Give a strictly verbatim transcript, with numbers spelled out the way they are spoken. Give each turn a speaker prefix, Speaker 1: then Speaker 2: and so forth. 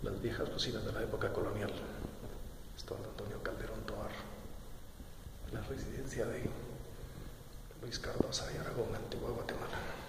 Speaker 1: Las viejas bocinas de la época colonial. Estuardo Antonio Calderón Tovar. La residencia de Luis Cardosa y Aragón, Antigua Guatemala.